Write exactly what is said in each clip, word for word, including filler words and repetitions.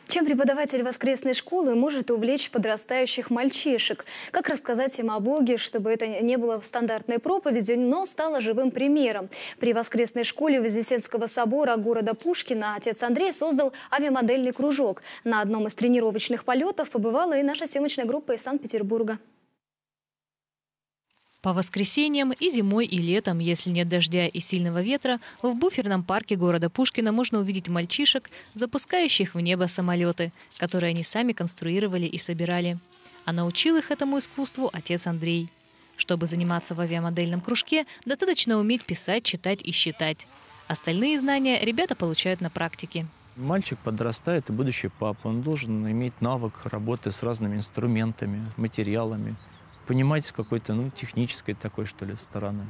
Чем преподаватель воскресной школы может увлечь подрастающих мальчишек? Как рассказать им о Боге, чтобы это не было стандартной проповедью, но стало живым примером? При воскресной школе Вознесенского собора города Пушкина отец Андрей создал авиамодельный кружок. На одном из тренировочных полетов побывала и наша съемочная группа из Санкт-Петербурга. По воскресеньям и зимой, и летом, если нет дождя и сильного ветра, в буферном парке города Пушкина можно увидеть мальчишек, запускающих в небо самолеты, которые они сами конструировали и собирали. А научил их этому искусству отец Андрей. Чтобы заниматься в авиамодельном кружке, достаточно уметь писать, читать и считать. Остальные знания ребята получают на практике. Мальчик подрастает и будущий папа. Он должен иметь навык работы с разными инструментами, материалами. Понимать с какой-то, ну, технической такой, что ли, стороны.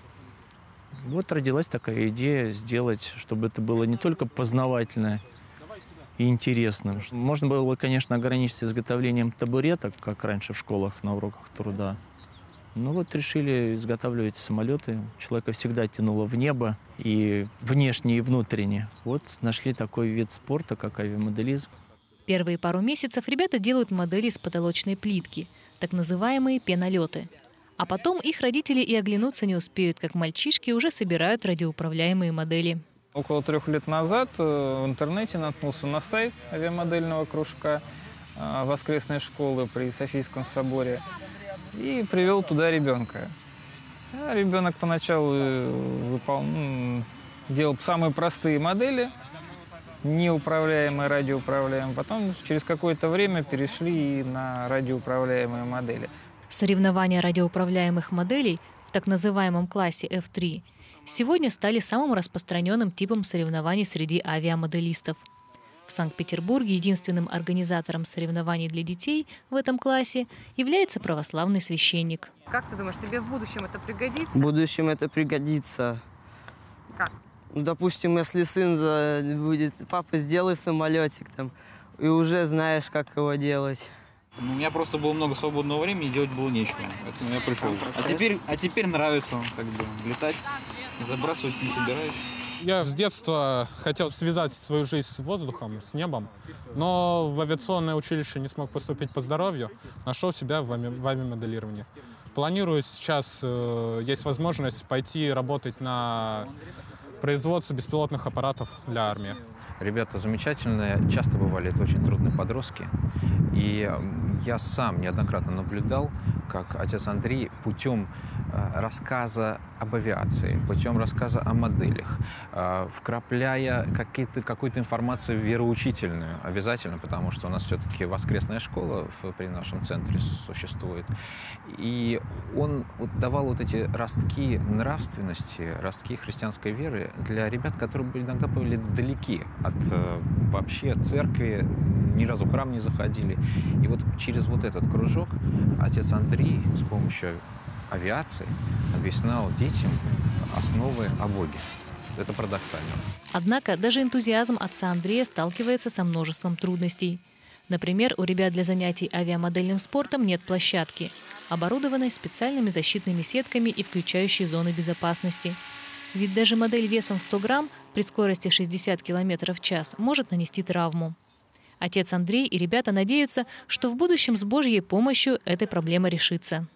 Вот родилась такая идея сделать, чтобы это было не только познавательно и интересно. Можно было, конечно, ограничиться изготовлением табуреток, как раньше в школах на уроках труда. Но вот решили изготавливать самолеты. Человека всегда тянуло в небо, и внешне, и внутренне. Вот нашли такой вид спорта, как авиамоделизм. Первые пару месяцев ребята делают модели из потолочной плитки, так называемые пенолеты. А потом их родители и оглянуться не успеют, как мальчишки уже собирают радиоуправляемые модели. Около трех лет назад в интернете наткнулся на сайт авиамодельного кружка воскресной школы при Софийском соборе и привел туда ребенка. А ребенок поначалу выпол... делал самые простые модели, неуправляемые, радиоуправляемые. Потом через какое-то время перешли и на радиоуправляемые модели. Соревнования радиоуправляемых моделей в так называемом классе эф три сегодня стали самым распространенным типом соревнований среди авиамоделистов. В Санкт-Петербурге единственным организатором соревнований для детей в этом классе является православный священник. Как ты думаешь, тебе в будущем это пригодится? В будущем это пригодится. Как? Ну, допустим, если сын за... будет, папа, сделай самолетик там, и уже знаешь, как его делать. У меня просто было много свободного времени, делать было нечего. Поэтому я пришел. А теперь, а теперь нравится как бы летать, забрасывать не собираюсь. Я с детства хотел связать свою жизнь с воздухом, с небом, но в авиационное училище не смог поступить по здоровью, нашел себя в авиамоделировании. Планирую сейчас, э, есть возможность пойти работать на производство беспилотных аппаратов для армии. Ребята замечательные, часто бывали это очень трудные подростки. И я сам неоднократно наблюдал, как отец Андрей путем рассказа об авиации, путем рассказа о моделях, вкрапляя какую-то информацию вероучительную, обязательно, потому что у нас все-таки воскресная школа при нашем центре существует. И он давал вот эти ростки нравственности, ростки христианской веры для ребят, которые иногда были далеки от вообще церкви, ни разу в храм не заходили. И вот через вот этот кружок отец Андрей с помощью авиации объяснял детям основы о Боге. Это парадоксально. Однако даже энтузиазм отца Андрея сталкивается со множеством трудностей. Например, у ребят для занятий авиамодельным спортом нет площадки, оборудованной специальными защитными сетками и включающей зоны безопасности. Ведь даже модель весом сто грамм при скорости шестьдесят километров в час может нанести травму. Отец Андрей и ребята надеются, что в будущем с Божьей помощью эта проблема решится.